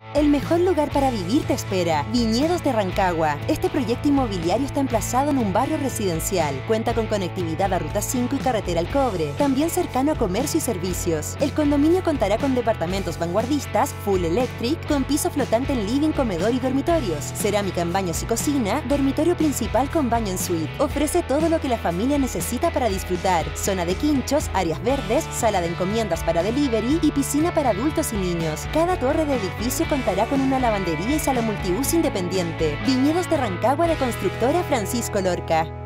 El mejor lugar para vivir te espera. Viñedos de Rancagua. Este proyecto inmobiliario está emplazado en un barrio residencial. Cuenta con conectividad a Ruta 5 y Carretera al Cobre. También cercano a comercio y servicios. El condominio contará con departamentos vanguardistas, full electric, con piso flotante en living, comedor y dormitorios, cerámica en baños y cocina, dormitorio principal con baño en suite. Ofrece todo lo que la familia necesita para disfrutar. Zona de quinchos, áreas verdes, sala de encomiendas para delivery y piscina para adultos y niños. Cada torre de edificio contará con una lavandería y sala multiuso independiente. Viñedos de Rancagua de Constructora Francisco Lorca.